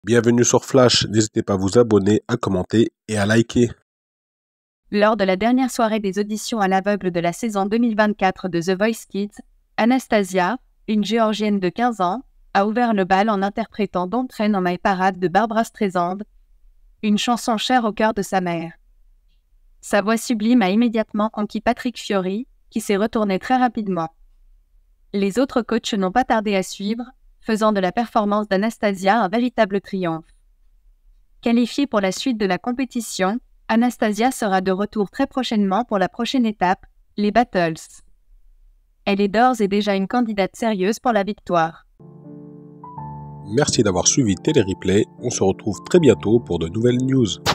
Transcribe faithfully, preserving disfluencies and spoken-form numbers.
Bienvenue sur Flash, n'hésitez pas à vous abonner, à commenter et à liker. Lors de la dernière soirée des auditions à l'aveugle de la saison deux mille vingt-quatre de The Voice Kids, Anastasia, une Géorgienne de quinze ans, a ouvert le bal en interprétant Don't Train on My Parade de Barbra Streisand, une chanson chère au cœur de sa mère. Sa voix sublime a immédiatement conquis Patrick Fiori, qui s'est retourné très rapidement. Les autres coachs n'ont pas tardé à suivre, faisant de la performance d'Anastasia un véritable triomphe. Qualifiée pour la suite de la compétition, Anastasia sera de retour très prochainement pour la prochaine étape, les Battles. Elle est d'ores et déjà une candidate sérieuse pour la victoire. Merci d'avoir suivi Télé Replay, on se retrouve très bientôt pour de nouvelles news.